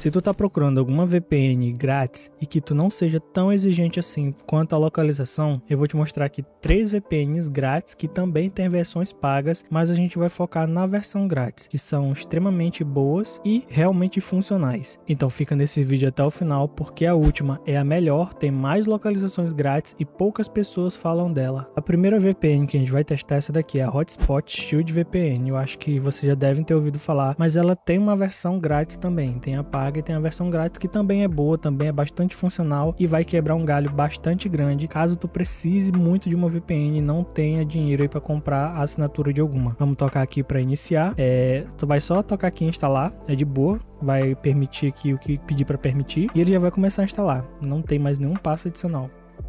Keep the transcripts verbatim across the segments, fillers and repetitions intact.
Se tu tá procurando alguma V P N grátis e que tu não seja tão exigente assim quanto a localização, eu vou te mostrar aqui três V P Ns grátis que também tem versões pagas, mas a gente vai focar na versão grátis, que são extremamente boas e realmente funcionais. Então fica nesse vídeo até o final, porque a última é a melhor, tem mais localizações grátis e poucas pessoas falam dela. A primeira V P N que a gente vai testar é essa daqui, a Hotspot Shield V P N. Eu acho que vocês já devem ter ouvido falar, mas ela tem uma versão grátis também, tem a paga e tem a versão grátis que também é boa, também é bastante funcional e vai quebrar um galho bastante grande caso tu precise muito de uma V P N e não tenha dinheiro aí para comprar a assinatura de alguma. Vamos tocar aqui para iniciar. É, tu vai só tocar aqui em instalar, é de boa, vai permitir aqui o que pedir para permitir e ele já vai começar a instalar. Não tem mais nenhum passo adicional.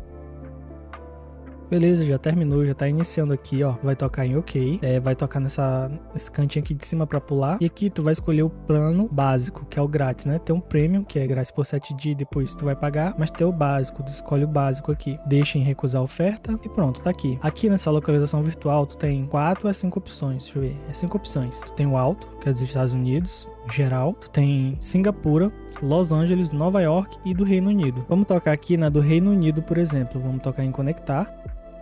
Beleza, já terminou, já tá iniciando aqui, ó. Vai tocar em OK, é, vai tocar nessa, nesse cantinho aqui de cima pra pular. E aqui tu vai escolher o plano básico, que é o grátis, né? Tem um premium, que é grátis por sete dias, depois tu vai pagar. Mas tem o básico, tu escolhe o básico aqui. Deixa em recusar a oferta e pronto, tá aqui. Aqui nessa localização virtual, tu tem quatro a cinco opções, deixa eu ver, é cinco opções. Tu tem o alto, que é dos Estados Unidos, geral. Tu tem Singapura, Los Angeles, Nova York e do Reino Unido. Vamos tocar aqui na do Reino Unido, por exemplo. Vamos tocar em conectar.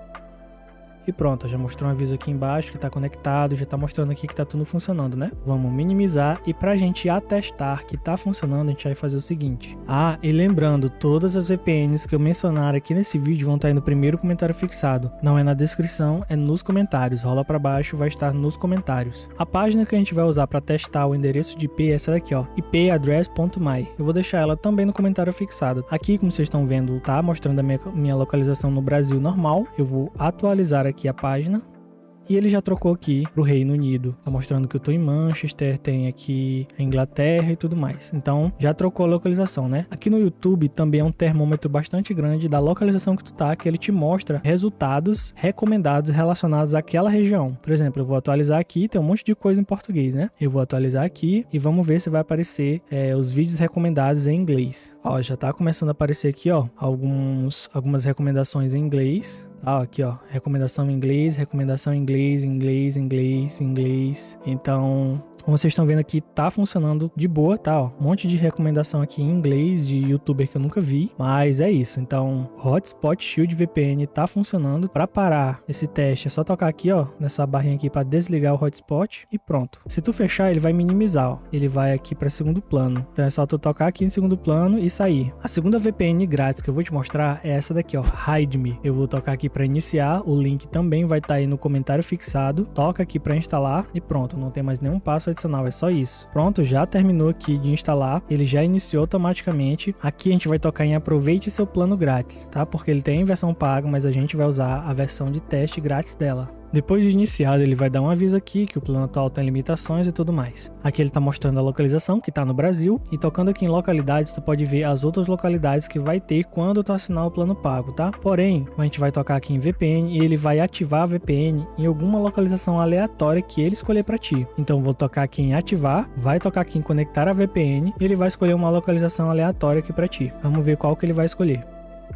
E pronto, já mostrou um aviso aqui embaixo que tá conectado, já tá mostrando aqui que tá tudo funcionando, né? Vamos minimizar e pra gente atestar que tá funcionando, a gente vai fazer o seguinte. Ah, e lembrando, todas as V P Ns que eu mencionar aqui nesse vídeo vão estar aí no primeiro comentário fixado. Não é na descrição, é nos comentários. Rola pra baixo, vai estar nos comentários. A página que a gente vai usar pra testar o endereço de I P é essa daqui, ó, ipaddress ponto my. Eu vou deixar ela também no comentário fixado. Aqui, como vocês estão vendo, tá mostrando a minha, minha localização no Brasil normal. Eu vou atualizar aqui aqui a página e ele já trocou aqui pro Reino Unido, tá mostrando que eu tô em Manchester, tem aqui a Inglaterra e tudo mais. Então já trocou a localização, né? Aqui no YouTube também é um termômetro bastante grande da localização que tu tá, que ele te mostra resultados recomendados relacionados àquela região. Por exemplo, eu vou atualizar aqui, tem um monte de coisa em português, né? Eu vou atualizar aqui e vamos ver se vai aparecer é, os vídeos recomendados em inglês. Ó, já tá começando a aparecer aqui, ó, alguns, algumas recomendações em inglês. Ah, aqui ó, recomendação em inglês, recomendação em inglês, inglês, inglês, inglês. Então, como vocês estão vendo aqui, tá funcionando de boa, tá? Ó, um monte de recomendação aqui em inglês de youtuber que eu nunca vi, mas é isso. Então, Hotspot Shield V P N tá funcionando. Para parar esse teste é só tocar aqui, ó, nessa barrinha aqui para desligar o hotspot e pronto. Se tu fechar, ele vai minimizar, ó. Ele vai aqui para segundo plano. Então é só tu tocar aqui em segundo plano e sair. A segunda V P N grátis que eu vou te mostrar é essa daqui, ó, Hide Me. Eu vou tocar aqui para iniciar, o link também vai estar tá aí no comentário fixado. Toca aqui para instalar e pronto, não tem mais nenhum passo adicional, é só isso. Pronto, já terminou aqui de instalar, ele já iniciou automaticamente. Aqui a gente vai tocar em aproveite seu plano grátis, tá? Porque ele tem versão paga, mas a gente vai usar a versão de teste grátis dela. Depois de iniciado, ele vai dar um aviso aqui que o plano atual tem limitações e tudo mais. Aqui ele está mostrando a localização, que está no Brasil, e tocando aqui em localidades, tu pode ver as outras localidades que vai ter quando tu assinar o plano pago, tá? Porém, a gente vai tocar aqui em V P N e ele vai ativar a V P N em alguma localização aleatória que ele escolher para ti. Então, vou tocar aqui em ativar, vai tocar aqui em conectar a V P N e ele vai escolher uma localização aleatória aqui para ti. Vamos ver qual que ele vai escolher.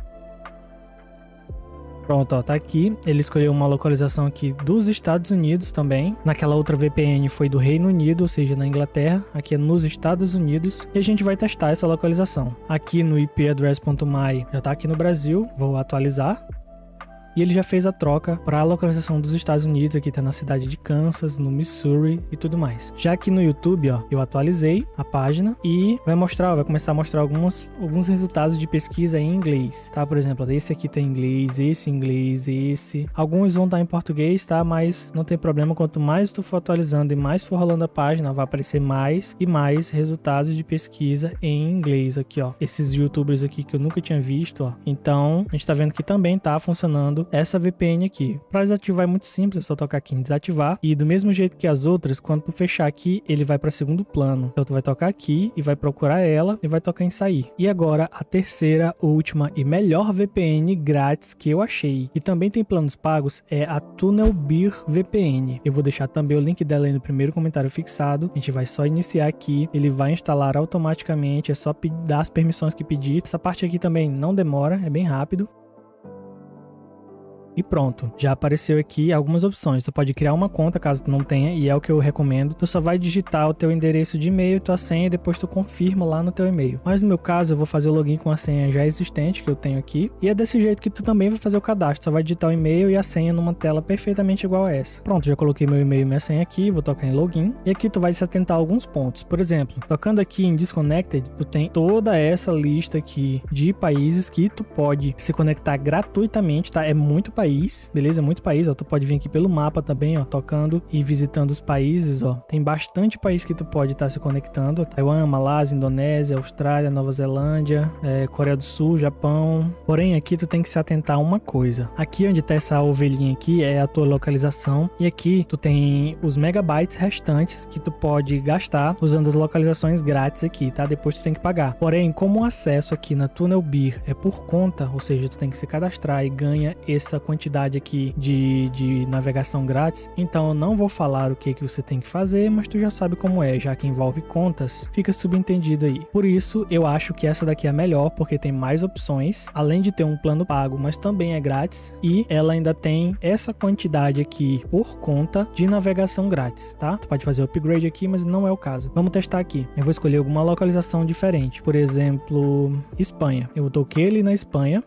Pronto, ó, tá aqui. Ele escolheu uma localização aqui dos Estados Unidos também. Naquela outra V P N foi do Reino Unido, ou seja, na Inglaterra. Aqui é nos Estados Unidos. E a gente vai testar essa localização. Aqui no ipaddress ponto my já tá aqui no Brasil. Vou atualizar. E ele já fez a troca para a localização dos Estados Unidos, aqui tá na cidade de Kansas, no Missouri e tudo mais. Já aqui no YouTube, ó, eu atualizei a página e vai mostrar, vai começar a mostrar alguns, alguns resultados de pesquisa em inglês, tá? Por exemplo, esse aqui tem inglês, esse inglês, esse. Alguns vão estar em português, tá? Mas não tem problema, quanto mais tu for atualizando e mais for rolando a página, vai aparecer mais e mais resultados de pesquisa em inglês aqui, ó. Esses YouTubers aqui que eu nunca tinha visto, ó. Então, a gente tá vendo que também tá funcionando essa V P N aqui. Para desativar é muito simples, é só tocar aqui em desativar e do mesmo jeito que as outras, quando tu fechar aqui, ele vai para segundo plano. Então tu vai tocar aqui e vai procurar ela e vai tocar em sair. E agora a terceira, última e melhor V P N grátis que eu achei, e também tem planos pagos, é a TunnelBear V P N. Eu vou deixar também o link dela aí no primeiro comentário fixado. A gente vai só iniciar aqui, ele vai instalar automaticamente, é só dar as permissões que pedir. Essa parte aqui também não demora, é bem rápido. E pronto, já apareceu aqui algumas opções. Tu pode criar uma conta caso tu não tenha, e é o que eu recomendo. Tu só vai digitar o teu endereço de e-mail, tua senha, e depois tu confirma lá no teu e-mail. Mas no meu caso, eu vou fazer o login com a senha já existente que eu tenho aqui, e é desse jeito que tu também vai fazer o cadastro. Só vai digitar o e-mail e a senha numa tela perfeitamente igual a essa. Pronto, já coloquei meu e-mail e minha senha aqui, vou tocar em login, e aqui tu vai se atentar a alguns pontos. Por exemplo, tocando aqui em Disconnected, tu tem toda essa lista aqui de países que tu pode se conectar gratuitamente, tá? É muito país, beleza? É muito país, ó. Tu pode vir aqui pelo mapa também, ó, tocando e visitando os países, ó. Tem bastante país que tu pode estar tá se conectando. Taiwan, Malásia, Indonésia, Austrália, Nova Zelândia, é, Coreia do Sul, Japão. Porém, aqui tu tem que se atentar a uma coisa. Aqui onde tá essa ovelhinha aqui é a tua localização, e aqui tu tem os megabytes restantes que tu pode gastar usando as localizações grátis aqui, tá? Depois tu tem que pagar. Porém, como o acesso aqui na TunnelBear é por conta, ou seja, tu tem que se cadastrar e ganha essa quantidade aqui de, de navegação grátis, então eu não vou falar o que que você tem que fazer, mas tu já sabe como é, já que envolve contas, fica subentendido aí. Por isso, eu acho que essa daqui é a melhor, porque tem mais opções, além de ter um plano pago, mas também é grátis, e ela ainda tem essa quantidade aqui por conta de navegação grátis, tá? Tu pode fazer upgrade aqui, mas não é o caso. Vamos testar aqui. Eu vou escolher alguma localização diferente, por exemplo, Espanha. Eu toquei ele na Espanha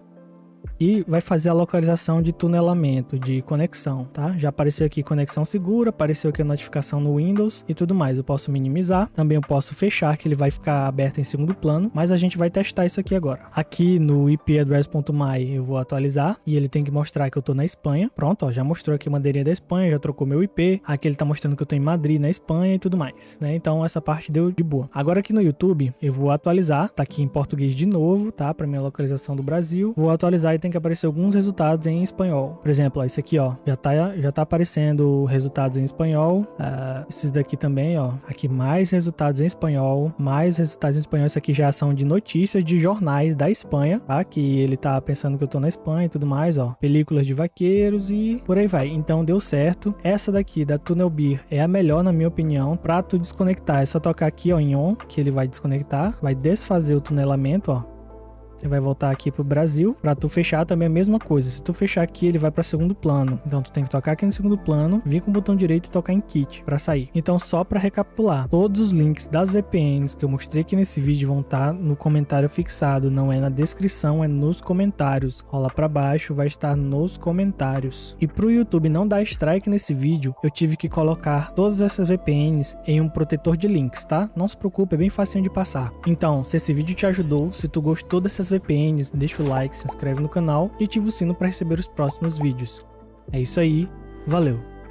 e vai fazer a localização de tunelamento, de conexão, tá? Já apareceu aqui conexão segura, apareceu aqui a notificação no Windows e tudo mais. Eu posso minimizar, também eu posso fechar, que ele vai ficar aberto em segundo plano, mas a gente vai testar isso aqui agora. Aqui no ipaddress.my eu vou atualizar e ele tem que mostrar que eu tô na Espanha. Pronto, ó, já mostrou aqui a bandeirinha da Espanha, já trocou meu I P. Aqui ele tá mostrando que eu tô em Madrid, na Espanha e tudo mais, né? Então essa parte deu de boa. Agora aqui no YouTube eu vou atualizar, tá aqui em português de novo, tá? Pra minha localização do Brasil. Vou atualizar e tem que aparecer alguns resultados em espanhol. Por exemplo, ó, esse aqui, ó, já tá, já tá aparecendo resultados em espanhol. Uh, esses daqui também, ó, aqui mais resultados em espanhol, mais resultados em espanhol. Isso aqui já são de notícias de jornais da Espanha, tá? Que ele tá pensando que eu tô na Espanha e tudo mais, ó. Películas de vaqueiros e por aí vai. Então deu certo. Essa daqui da TunnelBear é a melhor, na minha opinião, pra tu desconectar. É só tocar aqui, ó, em on, que ele vai desconectar, vai desfazer o tunelamento, ó. Ele vai voltar aqui pro Brasil. Pra tu fechar também é a mesma coisa. Se tu fechar aqui, ele vai pra segundo plano. Então tu tem que tocar aqui no segundo plano, vir com o botão direito e tocar em Kit pra sair. Então só pra recapitular, todos os links das V P Ns que eu mostrei aqui nesse vídeo vão estar no comentário fixado. Não é na descrição, é nos comentários. Rola pra baixo, vai estar nos comentários. E pro YouTube não dar strike nesse vídeo, eu tive que colocar todas essas V P Ns em um protetor de links, tá? Não se preocupe, é bem facinho de passar. Então, se esse vídeo te ajudou, se tu gostou dessas V P Ns, deixa o like, se inscreve no canal e ativa o sino para receber os próximos vídeos. É isso aí, valeu!